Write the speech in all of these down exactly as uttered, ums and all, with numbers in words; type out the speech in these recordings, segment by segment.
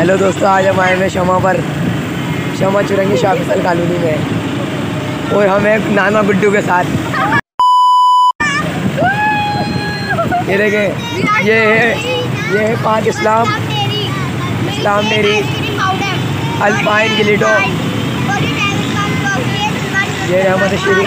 Hello दोस्तों, आज हम आए हैं शमा पर। शमा चुरंगी शाफिसल कॉलोनी में और हम एक नाना गुड्डू के साथ। ये देखें, ये है ये है पाक इस्लाम इस्लाम डेरी अल्पाइन गिलिटो। ये रहमत शरीफ।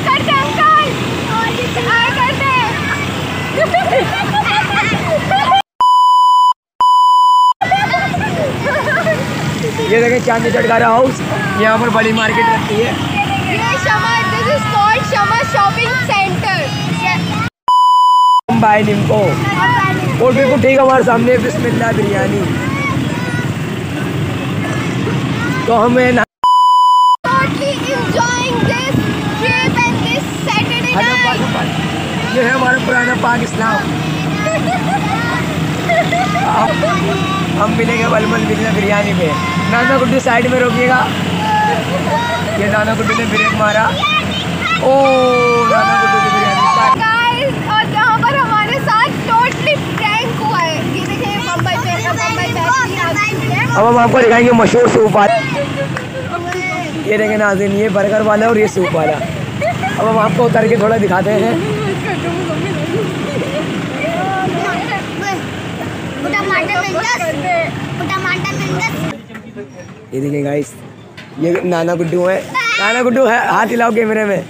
ये देखें चांदी चटकारा हाउस, यहाँ पर बड़ी मार्केट लगती है। ये Shama, this is called Shama shopping centre. बाय निम्को और बिल्कुल ठीक हमारे सामने बिस्मिल्लाह बिरयानी। तो हमें ना ये है हमारा पुराना पाक इस्लाम। हम मिलेंगे बलमल बिरयानी बिरयानी पे। नाना गुड्डू साइड में रोकिएगा। ये नाना गुड्डू ने ब्रेक मारा। ओ नाना गुड्डू की बिरयानी। गाइस, और यहाँ पर हमारे साथ टोटली प्रैंक हुआ है। ये देखिए बम्बई पे बम्बई पे। अब हम आपको दिखाएंगे मशहूर सूप वाला। ये देखें नाज़रीन, ये बर्गर वाला और ये सूप वाला। अब हम आपको उतर के थोड़ा दिखाते हैं। ये देखिए गाइस, ये नाना गुड्डू है। नाना गुड्डू है, हाथ हिलाओ कैमरे में।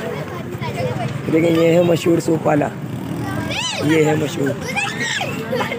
देखिए ये है मशहूर सूप वाला, ये है मशहूर।